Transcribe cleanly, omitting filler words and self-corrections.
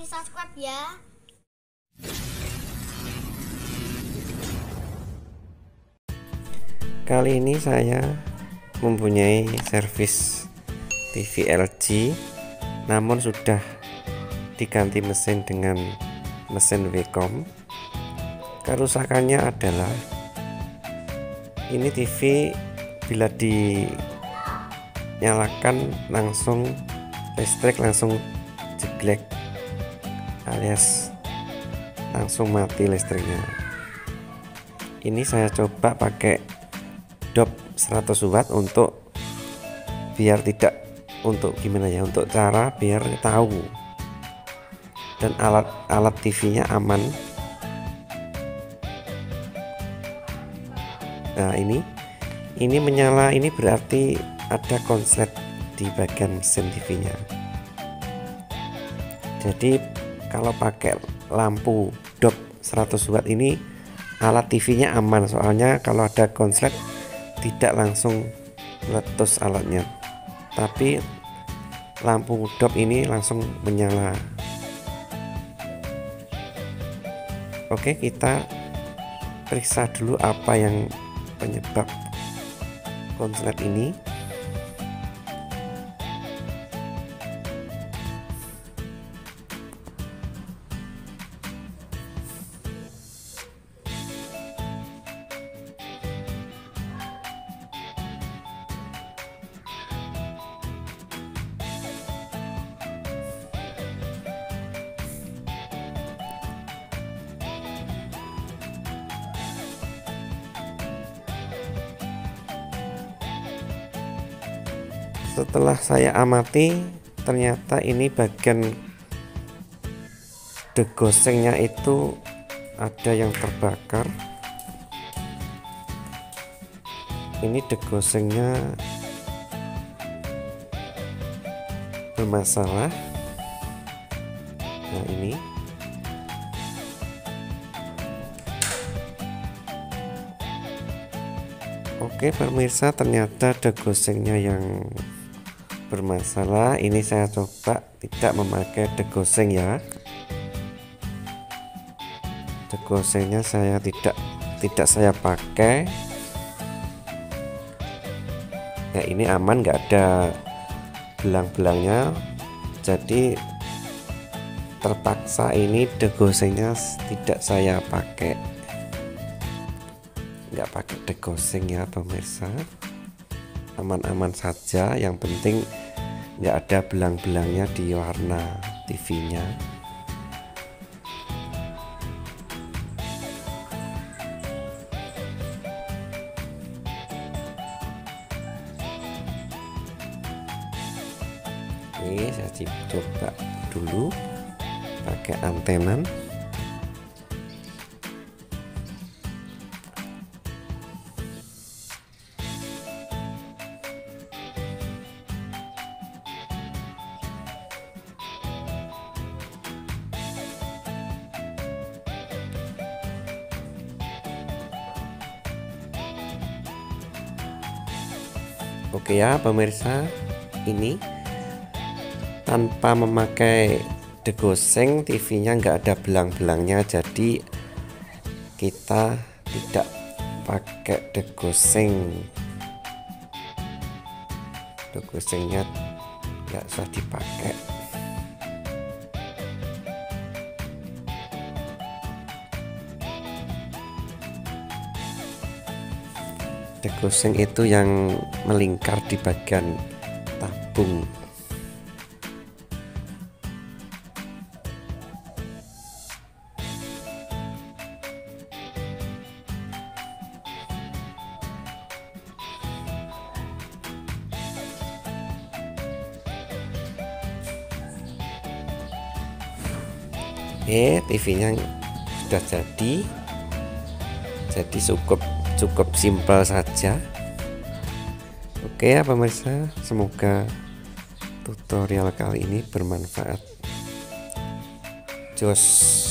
di subscribe ya. Kali ini saya mempunyai servis TV LG, namun sudah diganti mesin dengan mesin Wacom. Kerusakannya adalah ini TV bila dinyalakan langsung listrik langsung jeglek alias langsung mati listriknya. Ini saya coba pakai dop 100 watt untuk biar tidak untuk gimana ya, untuk cara biar tahu dan alat TV-nya aman. Nah, ini menyala, ini berarti ada konslet di bagian mesin TV-nya. Jadi kalau pakai lampu dop 100 watt ini alat TV-nya aman, soalnya kalau ada konslet tidak langsung meletus alatnya, tapi lampu dop ini langsung menyala. Oke, kita periksa dulu apa yang penyebab konslet ini. Setelah saya amati, ternyata ini bagian degosengnya itu ada yang terbakar. Ini degosengnya bermasalah. Nah, ini oke pemirsa, ternyata degosengnya yang bermasalah. Ini saya coba tidak memakai degoseng ya. Degosengnya saya tidak saya pakai. Ya, ini aman, nggak ada belang-belangnya. Jadi terpaksa ini degosengnya tidak saya pakai. Nggak pakai degoseng ya pemirsa. Aman-aman saja, yang penting nggak ada belang-belangnya di warna TV-nya. Oke, saya coba dulu pakai antenan. Oke ya pemirsa, ini tanpa memakai degoseng TV-nya nggak ada belang-belangnya, jadi kita tidak pakai degoseng. Degosengnya nggak usah dipakai. Degoseng itu yang melingkar di bagian tabung. TV-nya sudah jadi cukup simpel saja. Oke ya pemirsa, semoga tutorial kali ini bermanfaat. Jos.